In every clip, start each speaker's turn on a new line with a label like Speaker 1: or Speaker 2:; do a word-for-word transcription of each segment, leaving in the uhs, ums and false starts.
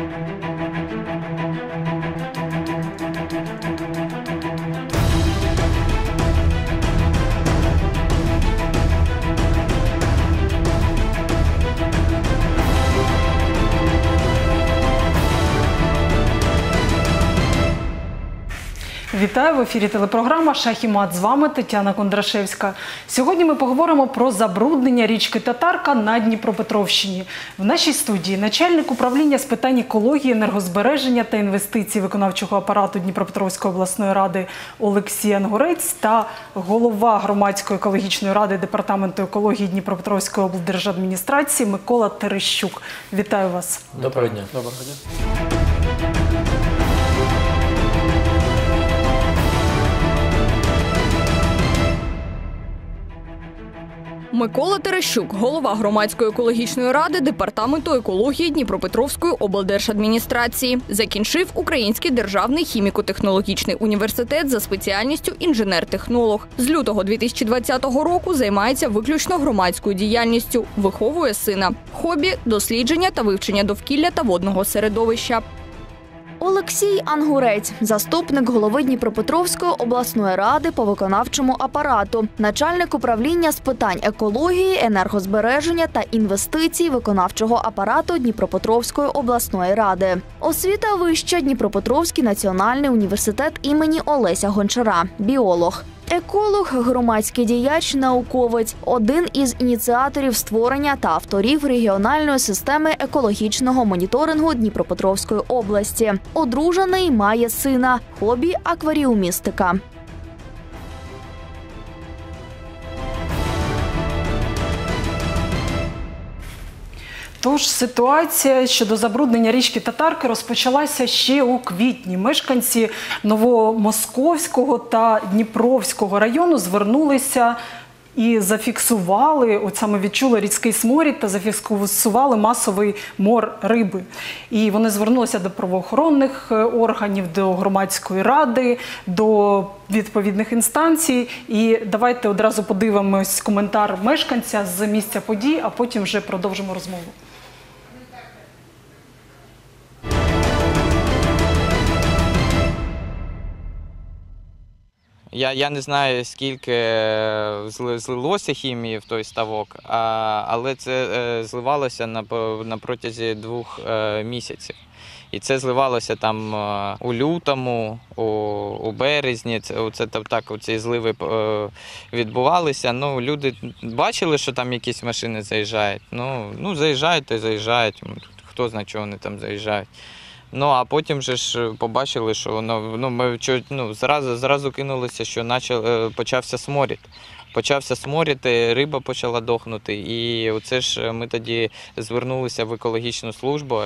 Speaker 1: Вітаю, в ефірі телепрограма «Шах і мат». З вами Тетяна Кондрашевська. Сьогодні ми поговоримо про забруднення річки Татарка на Дніпропетровщині. В нашій студії начальник управління з питань екології, енергозбереження та інвестицій виконавчого апарату Дніпропетровської обласної ради Олексій Ангурець та голова громадської екологічної ради Департаменту екології Дніпропетровської облдержадміністрації Микола Терещук. Вітаю вас.
Speaker 2: Доброго дня. Доброго дня.
Speaker 3: Микола Терещук, голова громадської екологічної ради Департаменту екології Дніпропетровської облдержадміністрації. Закінчив Український державний хіміко-технологічний університет за спеціальністю інженер-технолог. З лютого дві тисячі двадцятого року займається виключно громадською діяльністю, виховує сина. Хобі – дослідження та вивчення довкілля та водного середовища.
Speaker 4: Олексій Ангурець – заступник голови Дніпропетровської обласної ради по виконавчому апарату, начальник управління з питань екології, енергозбереження та інвестицій виконавчого апарату Дніпропетровської обласної ради. Освіта вища – Дніпропетровський національний університет імені Олеся Гончара, біолог. Еколог, громадський діяч, науковець – один із ініціаторів створення та авторів регіональної системи екологічного моніторингу Дніпропетровської області. Одружений, має сина. Хобі – акваріумістика.
Speaker 1: Тож ситуація щодо забруднення річки Татарки розпочалася ще у квітні. Мешканці Новомосковського та Дніпровського району звернулися і зафіксували, от саме відчули різкий сморід та зафіксували масовий мор риби. І вони звернулися до правоохоронних органів, до громадської ради, до відповідних інстанцій. І давайте одразу подивимось коментар мешканця з місця подій, а потім вже продовжимо розмову.
Speaker 5: Я, я не знаю, скільки злилося хімії в той ставок, а, але це е, зливалося на, на протязі двох е, місяців. І це зливалося там е, у лютому, у, у березні, це, це так, ці зливи е, відбувалися. Ну, люди бачили, що там якісь машини заїжджають. Ну, ну заїжджають, то й заїжджають, хто знає, чого вони там заїжджають. Ну, а потім же ж побачили, що ну, ну, ми ну, зразу, зразу кинулися, що почав, почався сморід. Почався сморід, риба почала дохнути. І оце ж ми тоді звернулися в екологічну службу.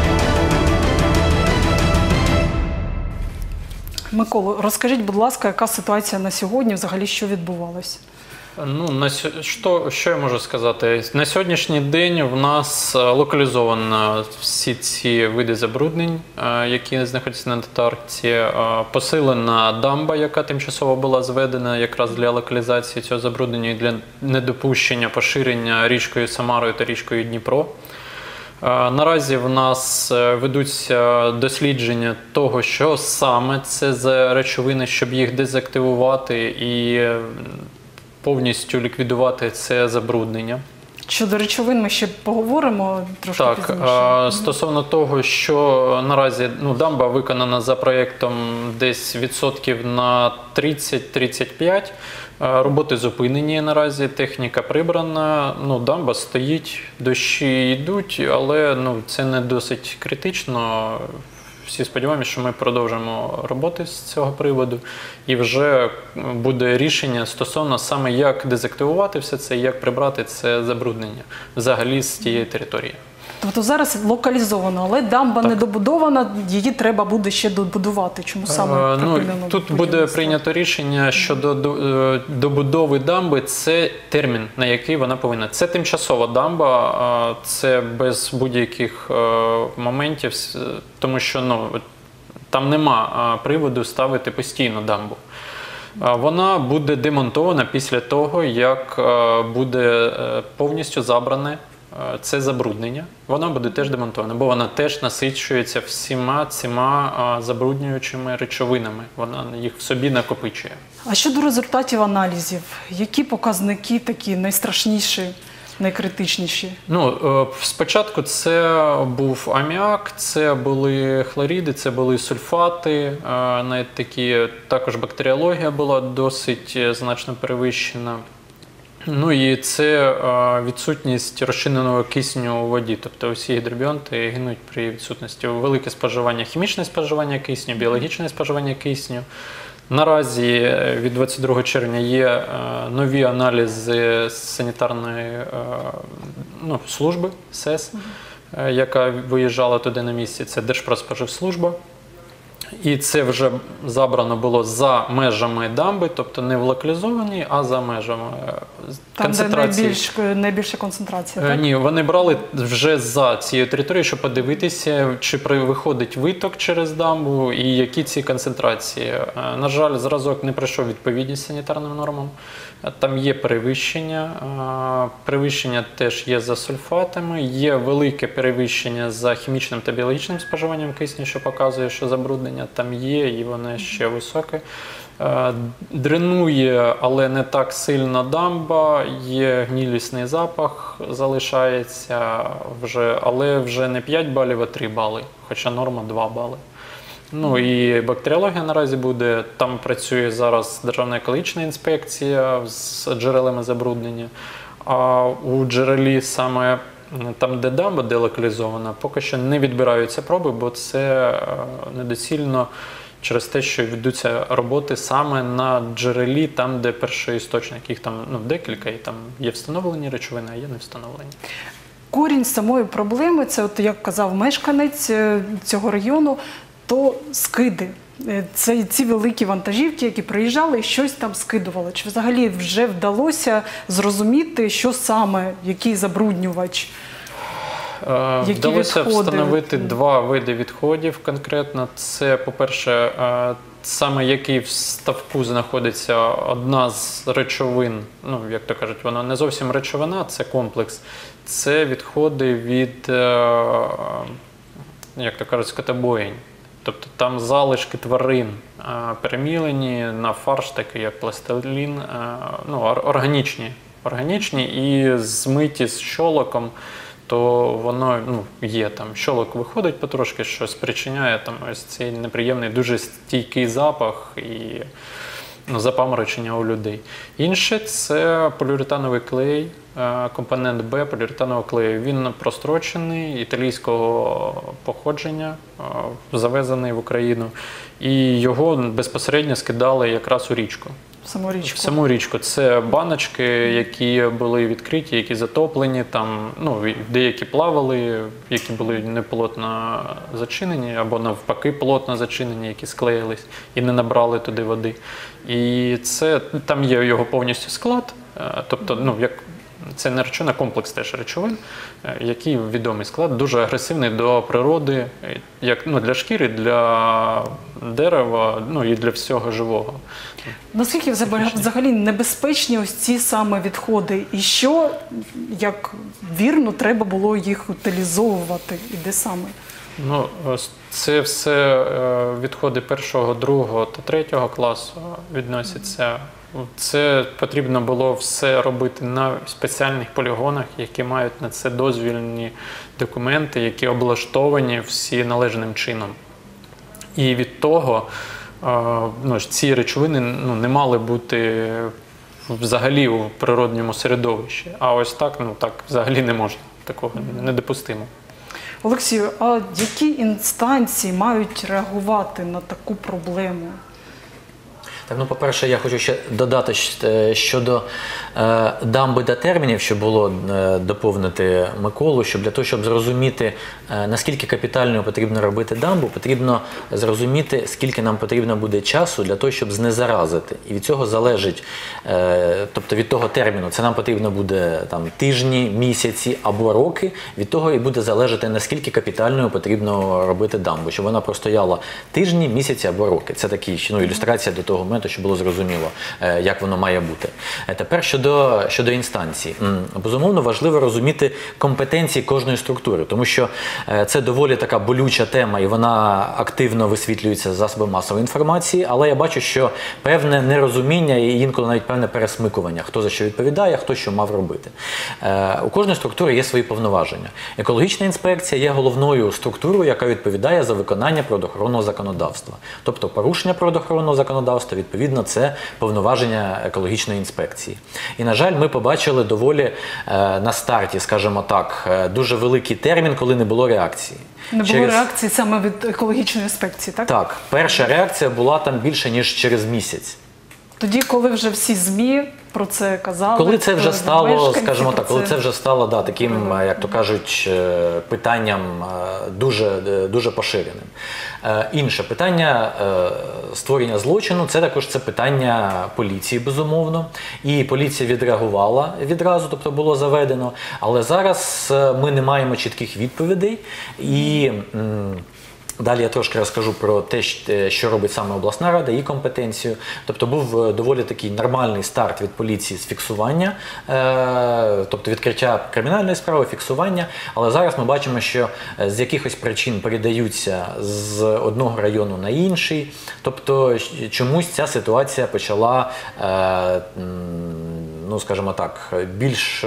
Speaker 1: Миколо, розкажіть, будь ласка, яка ситуація на сьогодні, взагалі, що відбувалося?
Speaker 2: Ну, на, що, що я можу сказати? На сьогоднішній день в нас локалізовано всі ці види забруднень, які знаходяться на Татарці. Посилена дамба, яка тимчасово була зведена якраз для локалізації цього забруднення і для недопущення поширення річкою Самарою та річкою Дніпро. Наразі в нас ведуться дослідження того, що саме це за речовини, щоб їх дезактивувати і повністю ліквідувати це забруднення.
Speaker 1: Щодо речовин ми ще поговоримо трошки
Speaker 2: так,
Speaker 1: пізніше.
Speaker 2: Так, стосовно того, що наразі ну, дамба виконана за проєктом десь відсотків на тридцять-тридцять п'ять. Роботи зупинені наразі, техніка прибрана, ну, дамба стоїть, дощі йдуть, але ну, це не досить критично. Всі сподіваємося, що ми продовжимо роботи з цього приводу і вже буде рішення стосовно саме як дезактивувати все це, як прибрати це забруднення взагалі з тієї території.
Speaker 1: Тобто зараз локалізовано, але дамба не добудована, її треба буде ще добудувати. Чому саме
Speaker 2: ну, тут буде прийнято рішення щодо добудови дамби, це термін, на який вона повинна. Це тимчасова дамба, це без будь-яких моментів, тому що ну, там нема приводу ставити постійну дамбу. Вона буде демонтована після того, як буде повністю забране е, це забруднення, воно буде теж демонтоване, бо вона теж насичується всіма цими е, забруднюючими речовинами, вона їх в собі накопичує.
Speaker 1: А щодо результатів аналізів, які показники такі найстрашніші, найкритичніші?
Speaker 2: Ну, е, спочатку це був аміак, це були хлоріди, це були сульфати, е, навіть такі, також бактеріологія була досить е, значно перевищена. Ну і це е, відсутність розчиненого кисню у воді, тобто усі гідробіонти гинуть при відсутності. Велике споживання, хімічне споживання кисню, біологічне споживання кисню. Наразі від двадцять другого червня є е, нові аналізи санітарної е, ну, служби СЕС, е, яка виїжджала туди на місці, це Держпродспоживслужба. І це вже забрано було за межами дамби, тобто не в локалізованій, а за межами
Speaker 1: Там,
Speaker 2: концентрації.
Speaker 1: де найбільш, найбільша концентрація,
Speaker 2: Е,
Speaker 1: так?
Speaker 2: Ні, вони брали вже за цією територією, щоб подивитися, чи при- виходить виток через дамбу і які ці концентрації. Е, На жаль, зразок не пройшов відповідність санітарним нормам. Е, Там є перевищення. Е, Перевищення теж є за сульфатами, є велике перевищення за хімічним та біологічним споживанням кисню, що показує, що забруднення там є і воно ще високе. Е, Дренує, але не так сильно дамба, є гнілісний запах, залишається вже, але вже не п'ять балів, а три бали, хоча норма два бали. Ну і бактеріологія наразі буде, там працює зараз Державна екологічна інспекція з джерелами забруднення, а у джерелі саме там, де дамба делокалізована, поки що не відбираються проби, бо це е, недоцільно через те, що ведуться роботи саме на джерелі, там, де першоісточник. Їх там ну, декілька, і там є встановлені речовини, а є не встановлені.
Speaker 1: Корінь самої проблеми, це, от, як казав мешканець е, цього району, то скиди. Е, Це ці великі вантажівки, які приїжджали і щось там скидували. Чи взагалі вже вдалося зрозуміти, що саме, який забруднювач?
Speaker 2: Е,
Speaker 1: Які
Speaker 2: Вдалося
Speaker 1: відходи?
Speaker 2: встановити два види відходів конкретно. Це, по-перше, е, саме який в ставку знаходиться одна з речовин, ну, як то кажуть, вона не зовсім речовина, це комплекс. Це відходи від, е, як то кажуть, скотобоїнь. Тобто там залишки тварин е, перемілені на фарш, такий як пластилін, е, ну, ор- органічні, органічні і змиті з щолоком, то воно ну, є там. Щолок виходить потрошки, що спричиняє там ось цей неприємний, дуже стійкий запах і ну, запаморочення у людей. Інше – це поліуретановий клей, е, компонент Б поліуретанового клею. Він прострочений, італійського походження, е, завезений в Україну. І його безпосередньо скидали якраз у річку.
Speaker 1: Саму річку.
Speaker 2: В саму річку. Це баночки, які були відкриті, які затоплені, там, ну, і деякі плавали, які були неплотно зачинені, або навпаки плотно зачинені, які склеїлись і не набрали туди води. І це, там є його повністю склад, е, тобто, ну, як це не речовина, комплекс теж речовин, е, який відомий склад, дуже агресивний до природи, е, як ну, для шкіри, для дерева, ну і для всього живого.
Speaker 1: Наскільки взагалі- взагалі небезпечні ось ці саме відходи? І що, як вірно, треба було їх утилізовувати? І де саме?
Speaker 2: Ну, ось це все е, відходи першого, другого та третього класу відносяться. Це потрібно було все робити на спеціальних полігонах, які мають на це дозвільні документи, які облаштовані всі належним чином. І від того е, ну, ж ці речовини ну, не мали бути взагалі у природньому середовищі. А ось так, ну так взагалі не можна. Такого недопустимо.
Speaker 1: Олексію, а які інстанції мають реагувати на таку проблему?
Speaker 6: Так, ну, по-перше, я хочу ще додати щ- щодо е, дамби та термінів, що було е, доповнити Миколу, щоб для того, щоб зрозуміти, е, наскільки капітальною потрібно робити дамбу, потрібно зрозуміти, скільки нам потрібно буде часу для того, щоб знезаразити. І від цього залежить, е, тобто від того терміну, це нам потрібно буде там тижні, місяці або роки, від того і буде залежати, наскільки капітальною потрібно робити дамбу, щоб вона простояла тижні, місяці або роки. Це такі, ну, ілюстрація до того моменту, щоб було зрозуміло, е, як воно має бути. Е, тепер щодо, щодо інстанцій. М, Безумовно, важливо розуміти компетенції кожної структури, тому що е, це доволі така болюча тема, і вона активно висвітлюється засобами масової інформації, але я бачу, що певне нерозуміння і інколи навіть певне пересмикування, хто за що відповідає, хто що мав робити. Е, у кожної структури є свої повноваження. Екологічна інспекція є головною структурою, яка відповідає за виконання природоохоронного законодавства. Тобто порушення природоохоронного законодавства, відповідно, це повноваження екологічної інспекції. І, на жаль, ми побачили доволі е, на старті, скажімо так, е, дуже великий термін, коли не було реакції.
Speaker 1: Не було
Speaker 6: Через...
Speaker 1: реакції саме від екологічної інспекції, так?
Speaker 6: Так, перша реакція була там більше, ніж через місяць.
Speaker 1: Тоді, коли вже всі ЗМІ про це казали,
Speaker 6: коли це вже стало,
Speaker 1: мешканці
Speaker 6: скажімо
Speaker 1: про
Speaker 6: так, коли це вже стало да, таким, як то кажуть, е, питанням е, дуже, е, дуже поширеним. Е, Інше питання е, створення злочину, це також це питання поліції, безумовно. І поліція відреагувала відразу, тобто було заведено. Але зараз е, ми не маємо чітких відповідей. І м, далі я трошки розкажу про те, що робить саме обласна рада, її компетенцію. Тобто був доволі такий нормальний старт від поліції з фіксування, тобто відкриття кримінальної справи, фіксування. Але зараз ми бачимо, що з якихось причин передаються з одного району на інший. Тобто чомусь ця ситуація почала, ну скажімо так, більш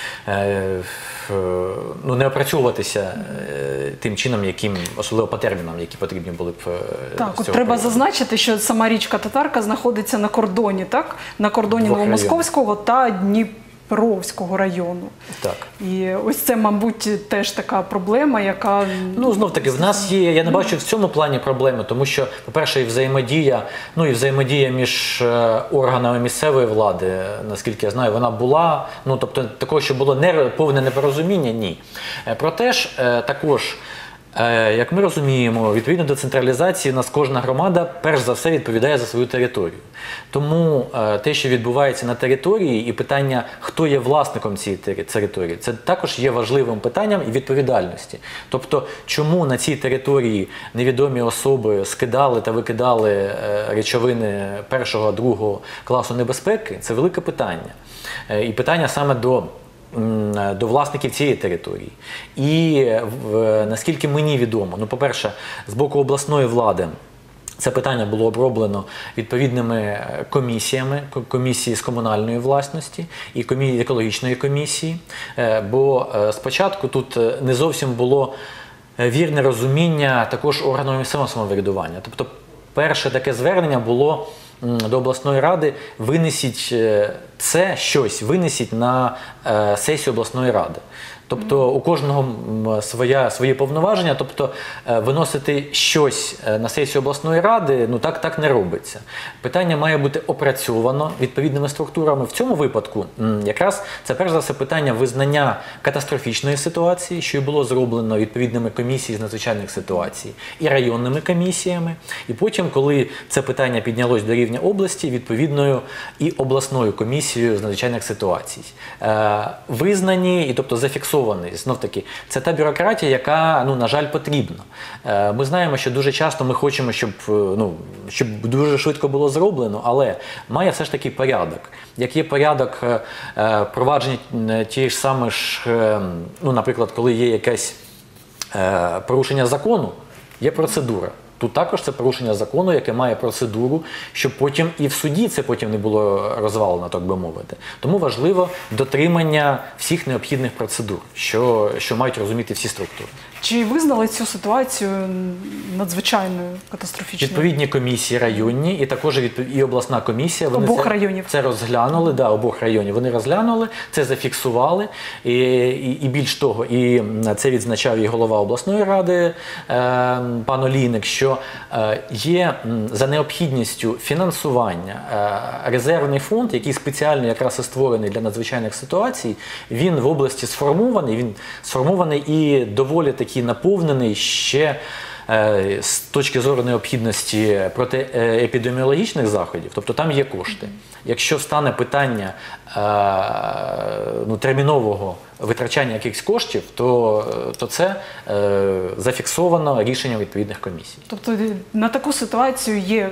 Speaker 6: ну, не опрацьовуватися тим чином, яким, особливо по термінам, які потрібні були б.
Speaker 1: Так, от треба періоду. Зазначити, що сама річка Татарка знаходиться на кордоні, так? На кордоні Двох Новомосковського районів. Та Дніпровського району.
Speaker 6: Так.
Speaker 1: І ось це, мабуть, теж така проблема, яка...
Speaker 6: Ну, знов-таки, в нас є, я не бачу в цьому плані проблеми, тому що, по-перше, і взаємодія, ну, і взаємодія між органами місцевої влади, наскільки я знаю, вона була, ну, тобто, такого, що було не, повне непорозуміння, ні. Проте ж, також, як ми розуміємо, відповідно до централізації, у нас кожна громада, перш за все, відповідає за свою територію. Тому те, що відбувається на території, і питання, хто є власником цієї території, це також є важливим питанням і відповідальності. Тобто, чому на цій території невідомі особи скидали та викидали речовини першого, другого класу небезпеки, це велике питання. І питання саме до до власників цієї території. І в, наскільки мені відомо, ну, по-перше, з боку обласної влади це питання було оброблено відповідними комісіями, комісії з комунальної власності і комі... екологічної комісії, бо спочатку тут не зовсім було вірне розуміння також органів місцевого самоврядування. Тобто перше таке звернення було до обласної ради: винесіть це щось, винесіть на е, сесію обласної ради. Тобто у кожного своя, свої повноваження, тобто е, виносити щось на сесію обласної ради, ну так, так не робиться. Питання має бути опрацьовано відповідними структурами. В цьому випадку м, якраз це перш за все питання визнання катастрофічної ситуації, що і було зроблено відповідними комісіями з надзвичайних ситуацій і районними комісіями. І потім, коли це питання піднялось до рівня області, відповідною і обласною комісією з надзвичайних ситуацій. Е, визнані і тобто зафіксовані. Знов-таки, це та бюрократія, яка, ну, на жаль, потрібна. Ми знаємо, що дуже часто ми хочемо, щоб, ну, щоб дуже швидко було зроблено, але має все ж таки порядок. Як є порядок провадження тієї ж саме ж, ну, наприклад, коли є якесь порушення закону, є процедура. Тут також це порушення закону, яке має процедуру, щоб потім і в суді це потім не було розвалено, так би мовити. Тому важливо дотримання всіх необхідних процедур, що, що мають розуміти всі структури.
Speaker 1: Чи визнали цю ситуацію надзвичайною, катастрофічною?
Speaker 6: Відповідні комісії районні і також і обласна комісія. Вони
Speaker 1: обох
Speaker 6: це,
Speaker 1: районів.
Speaker 6: Це розглянули, да, обох районів. Вони розглянули, це зафіксували. І, і, і більш того, і це відзначав і голова обласної ради, е, пан Олійник, що е, є за необхідністю фінансування е, резервний фонд, який спеціально якраз і створений для надзвичайних ситуацій, він в області сформований, він сформований і доволі такий наповнений ще е, з точки зору необхідності протиепідеміологічних заходів, тобто там є кошти. Якщо стане питання е, ну, термінового витрачання якихось коштів, то, то це е, зафіксовано рішенням відповідних комісій.
Speaker 1: Тобто на таку ситуацію є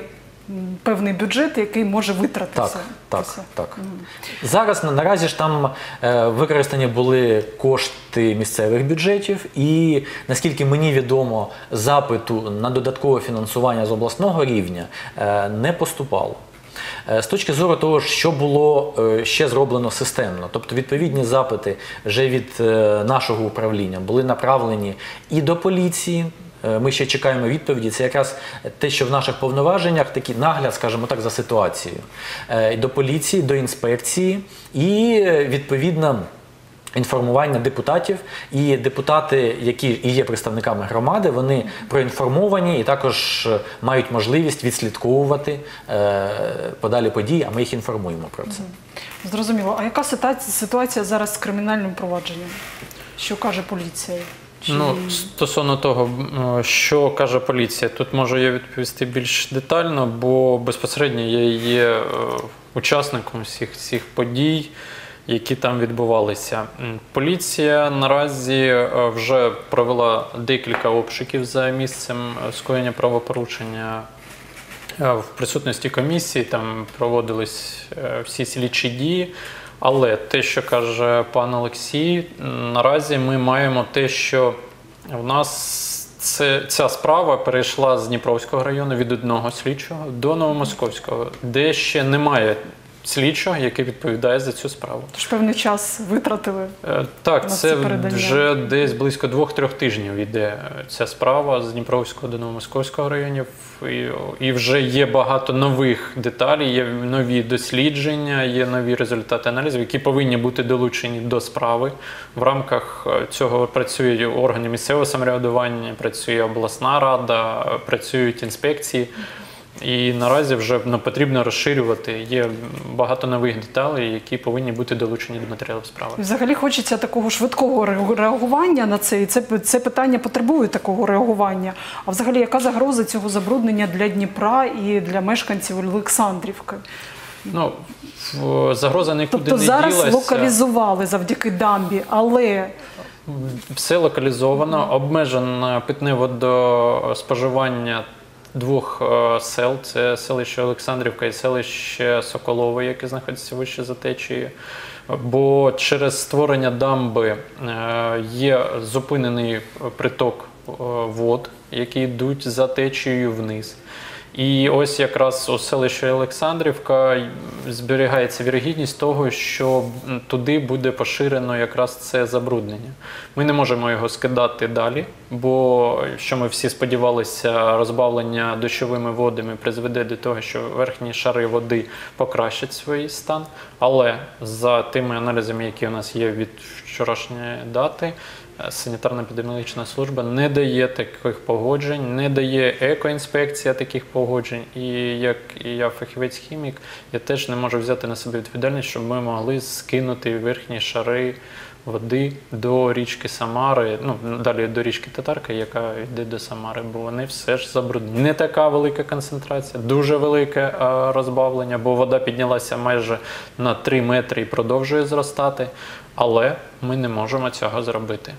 Speaker 1: певний бюджет, який може витратитися.
Speaker 6: Так, так, так. Зараз на- наразі ж там е, використані були кошти місцевих бюджетів, і наскільки мені відомо, запиту на додаткове фінансування з обласного рівня е, не поступало. Е, З точки зору того, що було е, ще зроблено системно, тобто відповідні запити вже від е, нашого управління були направлені і до поліції. Е, Ми ще чекаємо відповіді. Це якраз те, що в наших повноваженнях, такий нагляд, скажімо так, за ситуацією. Е, До поліції, до інспекції і, е, відповідно, інформування депутатів. І депутати, які і є представниками громади, вони проінформовані і також е, мають можливість відслідковувати е, подалі події, а ми їх інформуємо про це.
Speaker 1: Зрозуміло. А яка ситуація, ситуація зараз з кримінальним провадженням? Що каже поліція? Чи...
Speaker 2: Ну, стосовно того, м, що каже поліція, тут можу я відповісти більш детально, бо безпосередньо я є е, учасником всіх цих подій, які там відбувалися. М, Поліція наразі е, вже провела декілька обшуків за місцем е, скоєння правопорушення. Е, В присутності комісії там проводились е, всі слідчі дії. Але те, що каже пан Олексій, наразі ми маємо те, що в нас це, ця справа перейшла з Дніпровського району від одного слідчого до Новомосковського, де ще немає слідчого, який відповідає за цю справу.
Speaker 1: Тож певний час витратили.
Speaker 2: Е, Так,
Speaker 1: На
Speaker 2: це
Speaker 1: це передання.
Speaker 2: вже десь близько двох-трьох тижнів йде ця справа з Дніпровського до Новомосковського районів. І, і вже є багато нових деталей, є нові дослідження, є нові результати аналізів, які повинні бути долучені до справи. В рамках цього працюють органи місцевого самоврядування, працює обласна рада, працюють інспекції. І наразі вже ну, потрібно розширювати. Є багато нових деталей, які повинні бути долучені до матеріалів справи.
Speaker 1: Взагалі хочеться такого швидкого реагу- реагування на це, і це, це питання потребує такого реагування. А взагалі, яка загроза цього забруднення для Дніпра і для мешканців Олександрівки?
Speaker 2: Ну, в- загроза нікуди
Speaker 1: Тобто
Speaker 2: не
Speaker 1: зараз
Speaker 2: ділася.
Speaker 1: локалізували завдяки дамбі, але
Speaker 2: Все локалізовано, обмежено питне водоспоживання двох е, сел. Це селище Олександрівка і селище Соколове, яке знаходиться вище за течією. Бо через створення дамби е, є зупинений приток е, вод, які йдуть за течією вниз. І ось якраз у селищі Олександрівка зберігається вірогідність того, що туди буде поширено якраз це забруднення. Ми не можемо його скидати далі, бо, що ми всі сподівалися, розбавлення дощовими водами призведе до того, що верхні шари води покращать свій стан. Але за тими аналізами, які у нас є від вчорашньої дати, санітарно-епідеміологічна служба не дає таких погоджень, не дає екоінспекція таких погоджень. І як і я фахівець-хімік, я теж не можу взяти на себе відповідальність, щоб ми могли скинути верхні шари води до річки Самари, ну, далі до річки Татарка, яка йде до Самари, бо вони все ж забруднені. Не така велика концентрація, дуже велике а, розбавлення, бо вода піднялася майже на три метри і продовжує зростати, але ми не можемо цього зробити.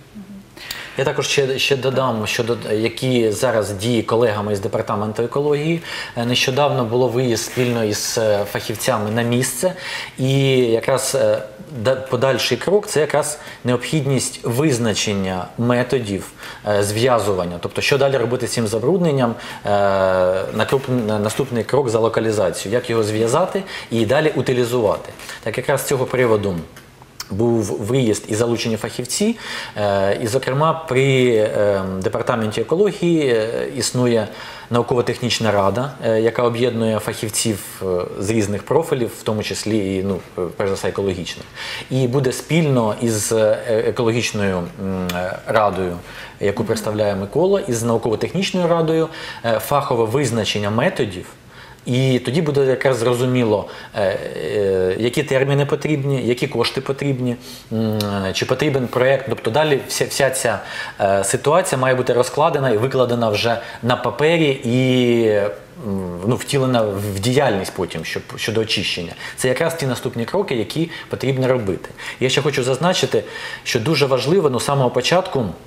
Speaker 6: Я також ще, ще додам, щодо які зараз дії колегами з департаменту екології. Е, Нещодавно було виїзд спільно із е, фахівцями на місце, і якраз е, да- подальший крок – це якраз необхідність визначення методів е, зв'язування. Тобто, що далі робити з цим забрудненням, е, накруп- на- наступний крок за локалізацію, як його зв'язати і далі утилізувати. Так якраз з цього приводу був виїзд і залучені фахівці, е, і, зокрема, при е, департаменті екології е, існує науково-технічна рада, е, яка об'єднує фахівців е, з різних профілів, в тому числі і, ну, перш за все, екологічних. І буде спільно із е, екологічною м, радою, яку представляє Микола, і з науково-технічною радою е, фахове визначення методів. І тоді буде якраз зрозуміло, е, е, які терміни потрібні, які кошти потрібні, м, чи потрібен проєкт. Тобто далі вся, вся ця е, ситуація має бути розкладена і викладена вже на папері і м, ну, втілена в діяльність потім щоб, щодо очищення. Це якраз ті наступні кроки, які потрібно робити. Я ще хочу зазначити, що дуже важливо, ну, з самого початку,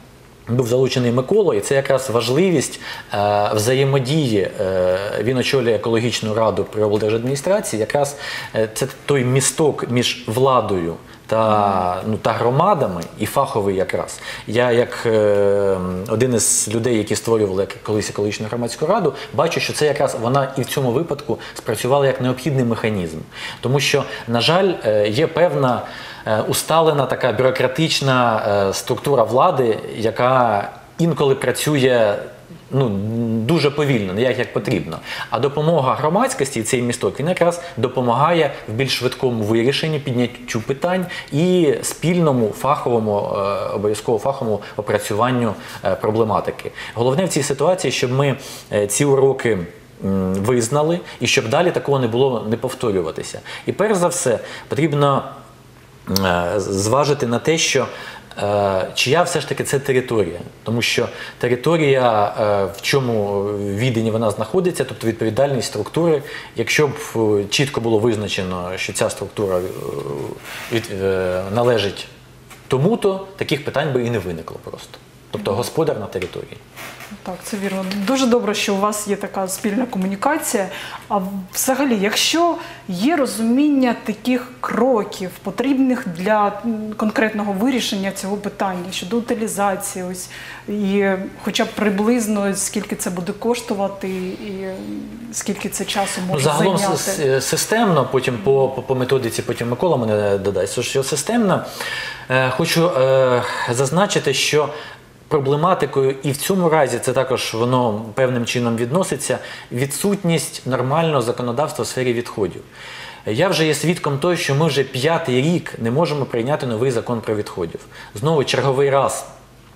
Speaker 6: був залучений Микола, і це якраз важливість е, взаємодії. Е, він очолює екологічну раду при облдержадміністрації. Якраз е, це той місток між владою та, ну, та громадами, і фаховий якраз. Я, як е, один із людей, які створювали колись екологічну громадську раду, бачу, що це якраз вона і в цьому випадку спрацювала як необхідний механізм. Тому що, на жаль, е, є певна е, усталена така бюрократична е, структура влади, яка інколи працює ну, дуже повільно, не як, як потрібно. А допомога громадськості, цей місток, він якраз допомагає в більш швидкому вирішенні, підняттю питань і спільному фаховому, обов'язково фаховому опрацюванню проблематики. Головне в цій ситуації, щоб ми ці уроки визнали і щоб далі такого не було не повторюватися. І перш за все потрібно зважити на те, що чия все ж таки це територія. Тому що територія, в чому віддані вона знаходиться, тобто відповідальність структури, якщо б чітко було визначено, що ця структура від, належить тому-то, таких питань би і не виникло просто. Тобто господар на території.
Speaker 1: Так, це вірно. Дуже добре, що у вас є така спільна комунікація. А взагалі, якщо є розуміння таких кроків, потрібних для конкретного вирішення цього питання, щодо утилізації, ось, і хоча б приблизно, скільки це буде коштувати, і скільки це часу може
Speaker 6: ну, загалом
Speaker 1: зайняти?
Speaker 6: Загалом системно, потім по, по, по методиці, потім Микола мене додасть, що системно, е, хочу е, зазначити, що проблематикою, і в цьому разі це також воно певним чином відноситься, відсутність нормального законодавства в сфері відходів. Я вже є свідком того, що ми вже п'ятий рік не можемо прийняти новий закон про відходів. Знову черговий раз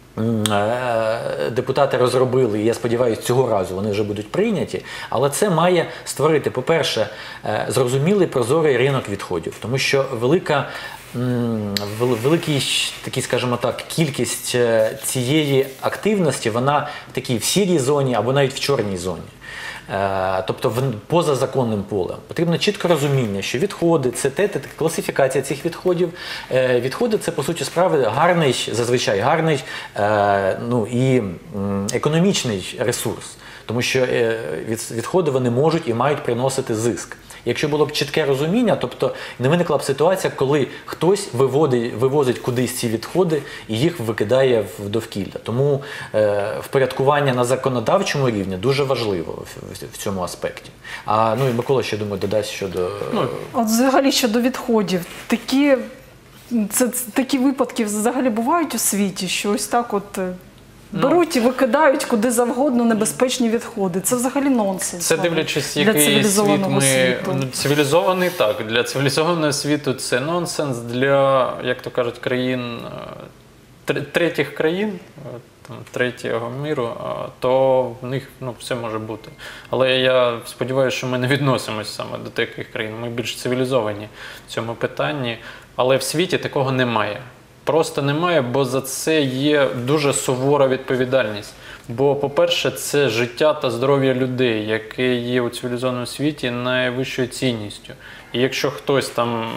Speaker 6: депутати розробили, і я сподіваюся, цього разу вони вже будуть прийняті, але це має створити, по-перше, зрозумілий прозорий ринок відходів, тому що велика великий, такий, скажімо так, кількість цієї активності, вона в такій в сірій зоні або навіть в чорній зоні. Тобто поза законним полем. Потрібно чітке розуміння, що відходи, це те, те, класифікація цих відходів. Відходи – це, по суті справи, гарний, зазвичай гарний ну, і економічний ресурс. Тому що відходи вони можуть і мають приносити зиск. Якщо було б чітке розуміння, тобто не виникла б ситуація, коли хтось виводить, вивозить кудись ці відходи і їх викидає в довкілля. Тому е, впорядкування на законодавчому рівні дуже важливо в, в, в цьому аспекті. А ну і Микола ще, думаю, додасть щодо...
Speaker 1: Ну, от взагалі щодо відходів, такі, це, такі випадки взагалі бувають у світі, що ось так от... Беруть і викидають куди завгодно небезпечні відходи. Це взагалі нонсенс.
Speaker 2: Це дивлячись, який світ ми... Світу. Цивілізований, так. Для цивілізованого світу це нонсенс. Для, як то кажуть, країн, третіх країн, там, третього міру, то в них ну, все може бути. Але я сподіваюся, що ми не відносимося саме до таких країн. Ми більш цивілізовані в цьому питанні. Але в світі такого немає. Просто немає, бо за це є дуже сувора відповідальність. Бо, по-перше, це життя та здоров'я людей, яке є у цивілізованому світі найвищою цінністю. І якщо хтось там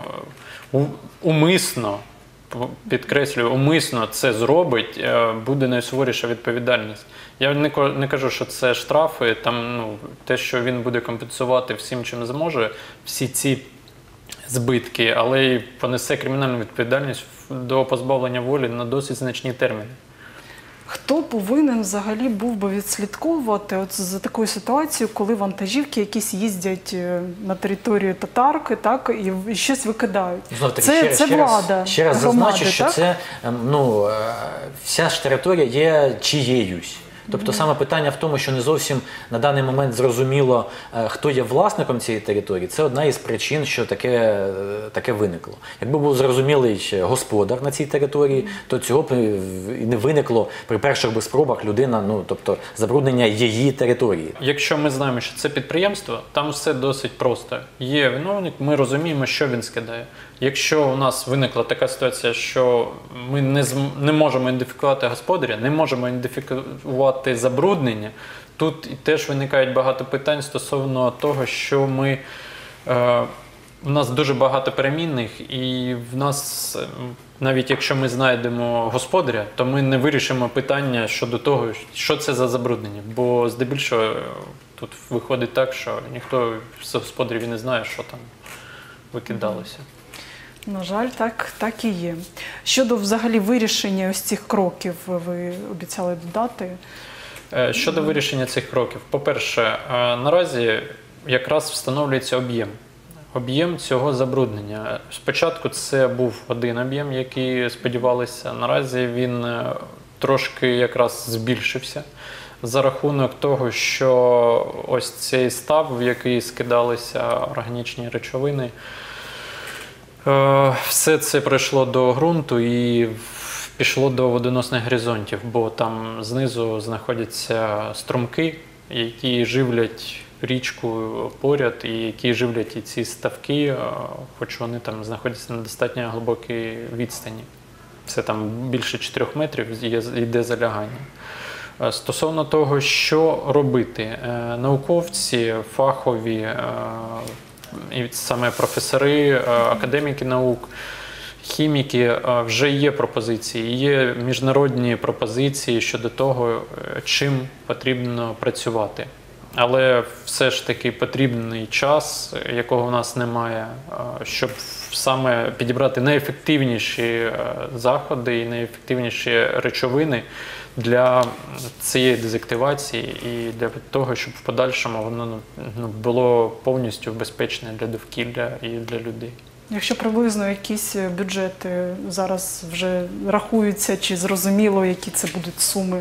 Speaker 2: умисно, підкреслюю, умисно це зробить, буде найсуворіша відповідальність. Я не кажу, що це штрафи, там, ну, те, що він буде компенсувати всім, чим зможе, всі ці збитки, але й понесе кримінальну відповідальність до позбавлення волі на досить значні терміни.
Speaker 1: Хто повинен взагалі був би відслідковувати от за такою ситуацією, коли вантажівки якісь їздять на територію татарки, так, і щось викидають?
Speaker 6: Знов-таки,
Speaker 1: це
Speaker 6: ще,
Speaker 1: це
Speaker 6: ще
Speaker 1: влада,
Speaker 6: раз, ще раз
Speaker 1: громади,
Speaker 6: зазначу, що
Speaker 1: так?
Speaker 6: це, ну, вся ж територія є чиєюсь. Тобто саме питання в тому, що не зовсім на даний момент зрозуміло, хто є власником цієї території, це одна із причин, що таке, таке виникло. Якби був зрозумілий господар на цій території, то цього б і не виникло при перших би спробах людина, ну, тобто забруднення її території.
Speaker 2: Якщо ми знаємо, що це підприємство, там все досить просто. Є виновник, ми розуміємо, що він скидає. Якщо у нас виникла така ситуація, що ми не, зм... не можемо ідентифікувати господаря, не можемо ідентифікувати забруднення, тут теж виникають багато питань стосовно того, що ми е... У нас дуже багато перемінних, і в нас, навіть якщо ми знайдемо господаря, то ми не вирішимо питання щодо того, що це за забруднення. Бо здебільшого тут виходить так, що ніхто з господарів і не знає, що там викидалося.
Speaker 1: На жаль, так, так і є. Щодо взагалі вирішення ось цих кроків, ви обіцяли додати?
Speaker 2: Щодо вирішення цих кроків, по-перше, наразі якраз встановлюється об'єм. Об'єм цього забруднення. Спочатку це був один об'єм, який сподівалися. Наразі він трошки якраз збільшився за рахунок того, що ось цей став, в який скидалися органічні речовини, все це прийшло до ґрунту і пішло до водоносних горизонтів, бо там знизу знаходяться струмки, які живлять річку поряд і які живлять і ці ставки, хоч вони там знаходяться на достатньо глибокій відстані. Це там більше чотирьох метрів йде залягання. Стосовно того, що робити, науковці, фахові, і саме професори, академіки наук, хіміки, вже є пропозиції, є міжнародні пропозиції щодо того, чим потрібно працювати. Але все ж таки потрібний час, якого в нас немає, щоб саме підібрати найефективніші заходи і найефективніші речовини для цієї дезактивації і для того, щоб в подальшому воно ну, було повністю безпечне для довкілля і для людей.
Speaker 1: Якщо приблизно якісь бюджети зараз вже рахуються, чи зрозуміло, які це будуть суми?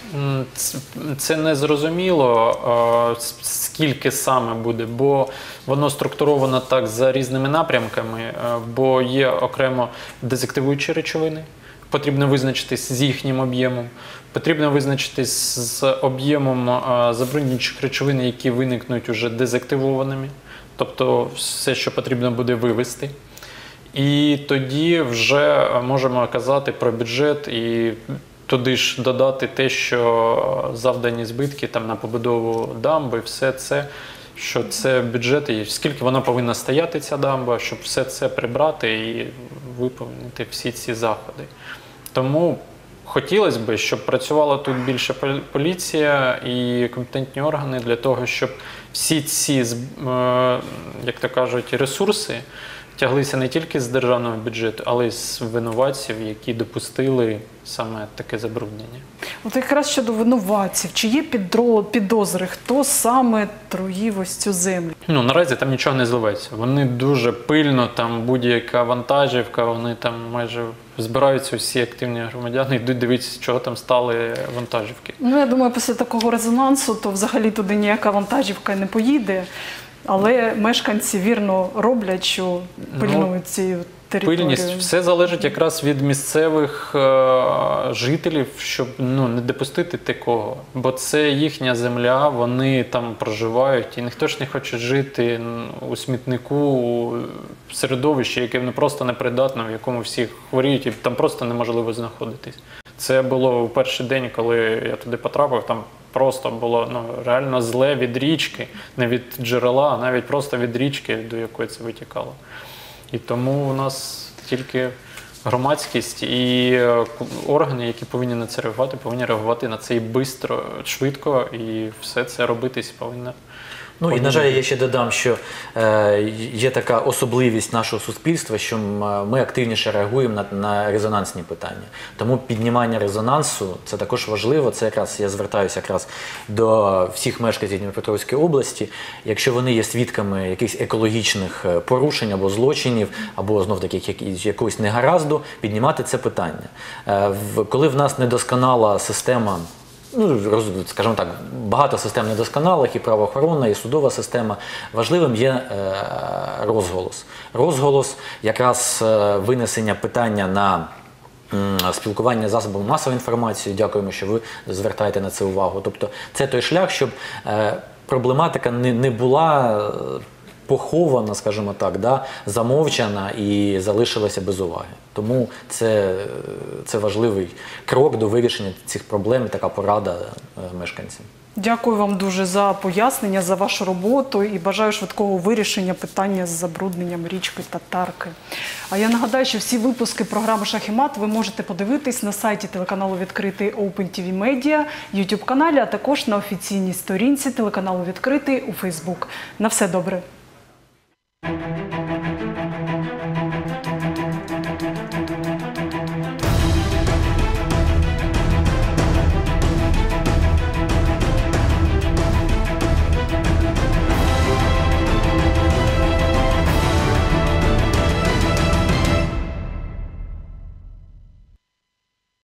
Speaker 2: Це не зрозуміло, скільки саме буде, бо воно структуровано так за різними напрямками, бо є окремо дезактивуючі речовини, потрібно визначитись з їхнім об'ємом, потрібно визначитись з об'ємом забруднюючих речовин, які виникнуть уже дезактивованими, тобто все, що потрібно буде вивести. І тоді вже можемо казати про бюджет і туди ж додати те, що завдані збитки там, на побудову дамби, все це, що це бюджет, і скільки вона повинна стояти, ця дамба, щоб все це прибрати і виповнити всі ці заходи. Тому хотілося б, щоб працювала тут більше поліція і компетентні органи для того, щоб всі ці, як то кажуть, ресурси тяглися не тільки з державного бюджету, але й з винуватців, які допустили саме таке забруднення.
Speaker 1: От якраз щодо винуватців, чи є підозри, хто саме труїв ось цю землю?
Speaker 2: Ну, наразі там нічого не зливається. Вони дуже пильно, там будь-яка вантажівка, вони там майже збираються всі активні громадяни, йдуть дивитися, чого там стали вантажівки.
Speaker 1: Ну, я думаю, після такого резонансу, то взагалі туди ніяка вантажівка не поїде. Але мешканці вірно роблять, що пильнують цю територію.
Speaker 2: Пильність. Все залежить якраз від місцевих е, жителів, щоб ну, не допустити такого. Бо це їхня земля, вони там проживають. І ніхто ж не хоче жити у смітнику, у середовищі, яке ну, просто непридатне, в якому всі хворіють, і там просто неможливо знаходитись. Це було у перший день, коли я туди потрапив, там просто було ну, реально зле від річки, не від джерела, а навіть просто від річки, до якої це витікало. І тому у нас тільки громадськість і органи, які повинні на це реагувати, повинні реагувати на це і швидко, швидко, і все це робитись повинно.
Speaker 6: Ну і, на жаль, я ще додам, що е, є така особливість нашого суспільства, що ми активніше реагуємо на, на резонансні питання. Тому піднімання резонансу – це також важливо. Це якраз, я звертаюся якраз до всіх мешканців Дніпропетровської області. Якщо вони є свідками якихось екологічних порушень або злочинів, або, знов-таки, якогось негаразду, піднімати це питання. Е, в, коли в нас недосконала система, ну, скажімо так, багато систем недосконалих, і правоохоронна, і судова система. Важливим є е, розголос. Розголос, якраз е, винесення питання на м, спілкування з засобами масової інформації. Дякуємо, що ви звертаєте на це увагу. Тобто це той шлях, щоб е, проблематика не, не була е, похована, скажімо так, да, замовчана і залишилася без уваги. Тому це, це важливий крок до вирішення цих проблем і така порада мешканцям.
Speaker 1: Дякую вам дуже за пояснення, за вашу роботу і бажаю швидкого вирішення питання з забрудненням річки Татарки. А я нагадаю, що всі випуски програми «Шах і мат» ви можете подивитись на сайті телеканалу «Відкритий» Open ті ві Media, YouTube-каналі, а також на офіційній сторінці телеканалу «Відкритий» у Facebook. На все добре!